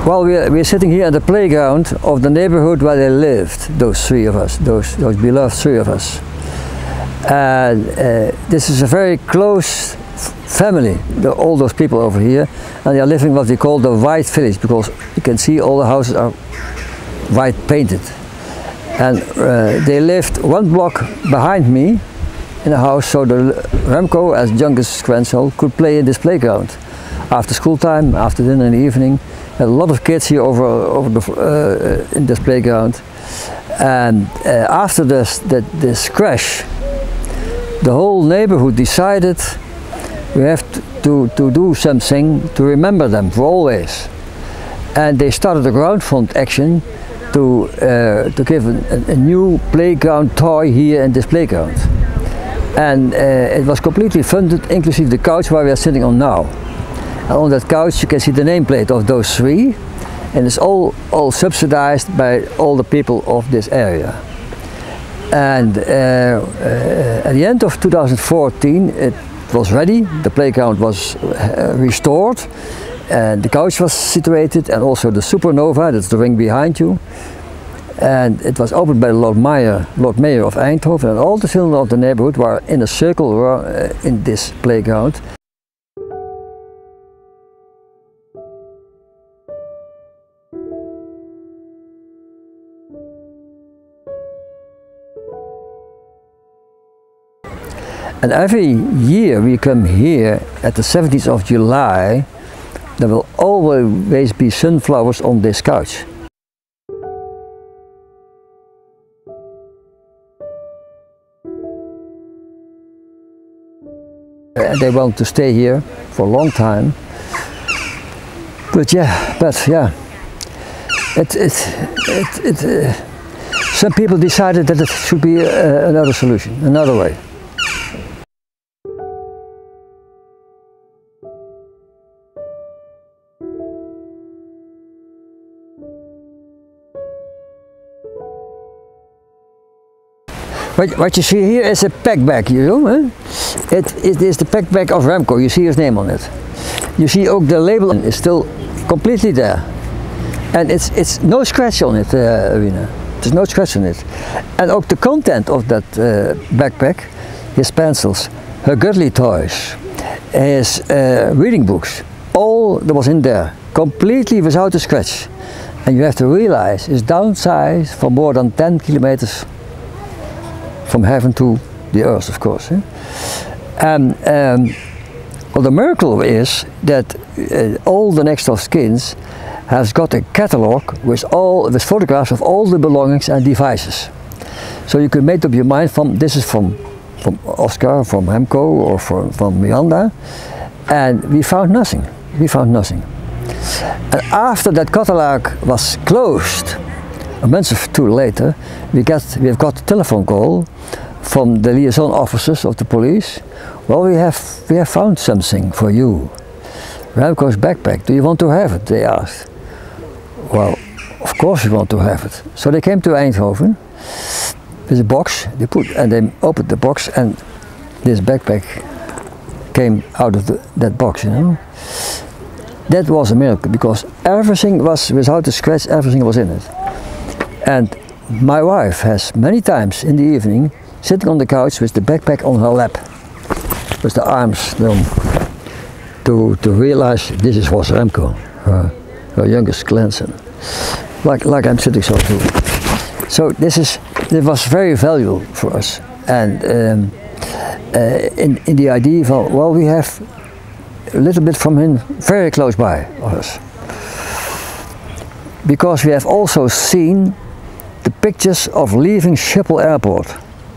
Well, we're sitting here at the playground of the neighborhood where they lived, those three of us, those beloved three of us. And this is a very close family, all those people over here, and they are living what we call the white village, because you can see all the houses are white painted. And they lived one block behind me in a house, so Remco, as youngest grandson, could play in this playground. After school time, after dinner in the evening, a lot of kids here in this playground. And after this crash, the whole neighborhood decided we have to do something to remember them for always. And they started a ground fund action to give a new playground toy here in this playground. And it was completely funded, inclusive the couch where we are sitting on now. And on that couch you can see the nameplate of those three, and it's all subsidized by all the people of this area. And at the end of 2014 it was ready, the playground was restored, and the couch was situated, and also the Supernova, that's the ring behind you. And it was opened by Lord Mayor of Eindhoven, and all the children of the neighborhood were in a circle in this playground. And every year we come here at the 17th of July, there will always be sunflowers on this couch. And they want to stay here for a long time. But yeah, some people decided that it should be another solution, another way. What you see here is a pack bag, you know? Eh? It is the pack bag of Remco. You see his name on it. You see ook the label is still completely there. And it's no scratch on it, Irina. There's no scratch on it. And ook the content of that backpack, his pencils, her girly toys, his reading books, all that was in there, completely without a scratch. And you have to realize it's downsized for more than 10 kilometers from heaven to the earth, of course. Eh? And well, the miracle is that all the Next of Kins has got a catalogue with photographs of all the belongings and devices. So you can make up your mind this is from Oscar, from Remco, or from Miranda, and we found nothing. We found nothing. And after that catalogue was closed, a month or two later, we have got a telephone call from the liaison officers of the police. Well, we have found something for you. Remco's backpack. Do you want to have it? They asked. Well, of course we want to have it. So they came to Eindhoven with a box. They opened the box, and this backpack came out of that box. You know, that was a miracle, because everything was without a scratch. Everything was in it. And my wife has many times in the evening sitting on the couch with the backpack on her lap, with the arms down, to realize this was Remco, her youngest grandson, like I'm sitting so too. So it was very valuable for us, and in the idea of, well, we have a little bit from him very close by us, because we have also seen the pictures of leaving Schiphol Airport.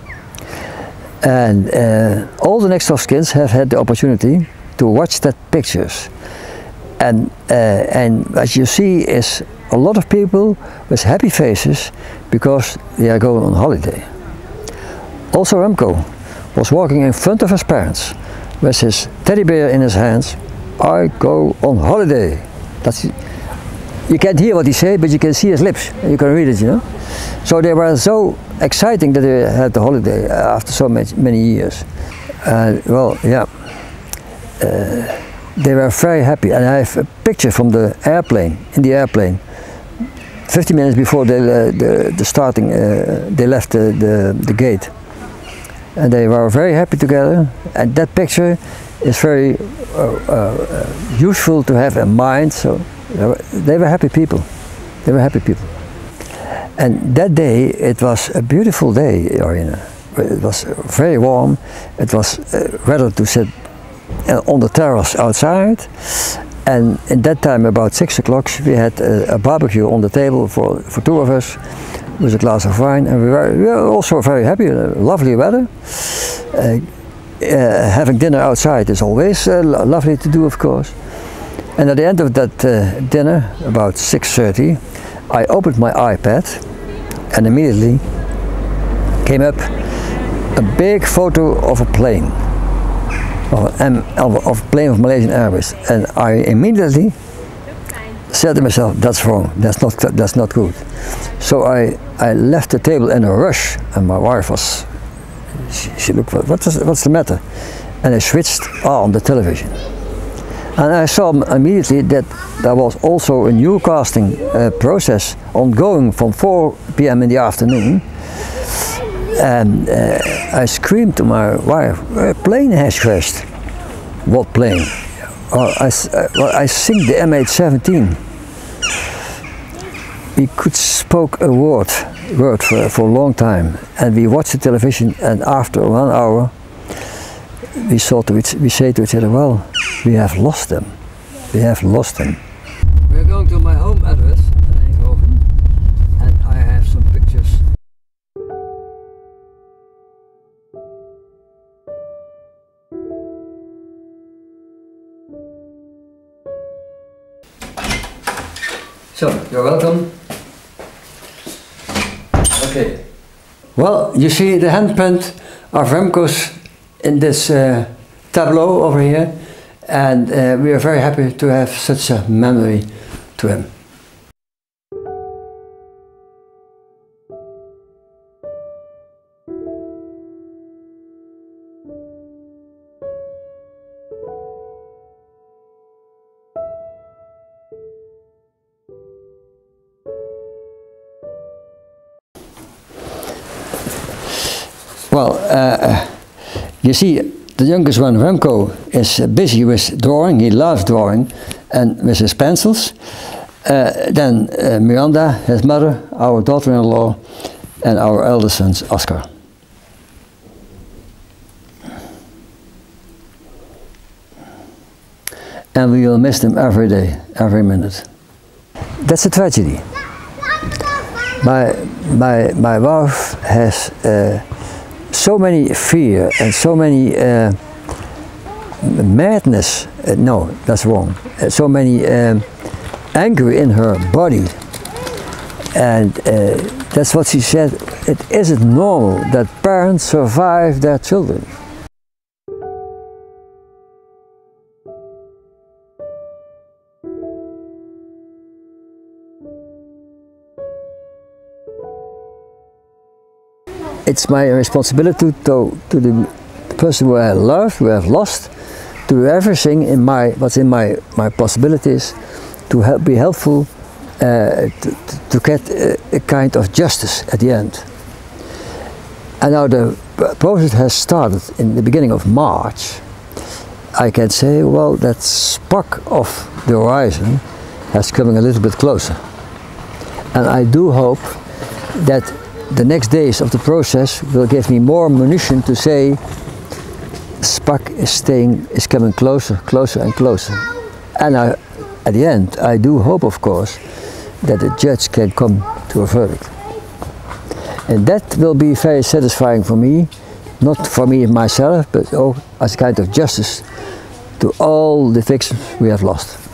And all the Next of Kins have had the opportunity to watch that pictures. And what you see is a lot of people with happy faces because they are going on holiday. Also Remco was walking in front of his parents with his teddy bear in his hands. I go on holiday. You can't hear what he said, but you can see his lips, and you can read it, you know. So they were so exciting that they had the holiday after so many years. Well, yeah, they were very happy, and I have a picture from the airplane, in the airplane. 50 minutes before they left the gate. And they were very happy together, and that picture is very useful to have in mind. So they were happy people. They were happy people. And that day, it was a beautiful day, Irina. It was very warm. It was rather to sit on the terrace outside. And in that time, about 6 o'clock, we had a barbecue on the table for two of us, with a glass of wine, and we were also very happy. Lovely weather. Having dinner outside is always lovely to do, of course. And at the end of that dinner, about 6:30, I opened my iPad, and immediately came up a big photo of a plane. Of a plane of Malaysian Airways, and I immediately said to myself, "That's wrong. That's not good." So I left the table in a rush, and my wife was. She looked. What's the matter? And I switched on the television, and I saw immediately that there was also a new casting process ongoing from 4 p.m. in the afternoon. And I screamed to my wife, "A plane has crashed." What plane? I think the MH17. We could spoke a word for a long time, and we watched the television, and after 1 hour we say to each other, "Well, we have lost them. We have lost them." We're going to my home address in Eindhoven, and I have some pictures. So, you're welcome. Okay. Well, you see the handprint of Remco's in this tableau over here, and we are very happy to have such a memory to him. Well, you see, the youngest one, Remco, is busy with drawing. He loves drawing, and with his pencils. Then Miranda, his mother, our daughter-in-law, and our eldest son, Oscar. And we will miss them every day, every minute. That's a tragedy. My wife has so many fear and so many madness, no, that's wrong, so many anger in her body, and that's what she said, it isn't normal that parents survive their children. It's my responsibility to the person who I love, who I have lost, to do everything in what's in my possibilities to be helpful, to get a kind of justice at the end. And now the process has started in the beginning of March. I can say, well, that spark of the horizon has coming a little bit closer. And I do hope that the next days of the process will give me more ammunition to say spark is coming closer, closer and closer. And at the end, I do hope, of course, that the judge can come to a verdict. And that will be very satisfying for me, not for me myself, but as a kind of justice to all the victims we have lost.